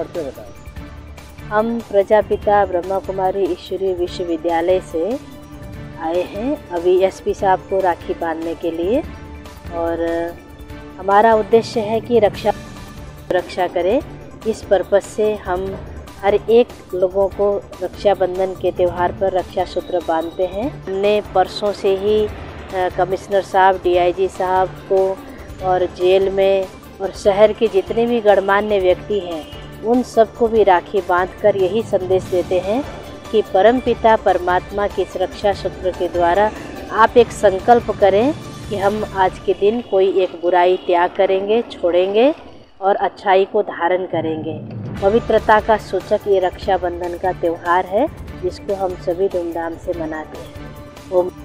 पढ़ते हैं बताएं। हम प्रजापिता ब्रह्मा कुमारी ईश्वरीय विश्वविद्यालय से आए हैं अभी एसपी साहब को राखी बांधने के लिए, और हमारा उद्देश्य है कि रक्षा करें। इस पर्पस से हम हर एक लोगों को रक्षाबंधन के त्यौहार पर रक्षा सूत्र बांधते हैं। हमने परसों से ही कमिश्नर साहब, डीआईजी साहब को और जेल में और शहर के जितने भी गणमान्य व्यक्ति हैं उन सबको भी राखी बांधकर यही संदेश देते हैं कि परमपिता परमात्मा की इस रक्षा सूत्र के द्वारा आप एक संकल्प करें कि हम आज के दिन कोई एक बुराई त्याग करेंगे, छोड़ेंगे और अच्छाई को धारण करेंगे। पवित्रता का सूचक ये रक्षाबंधन का त्यौहार है जिसको हम सभी धूमधाम से मनाते हैं। ओम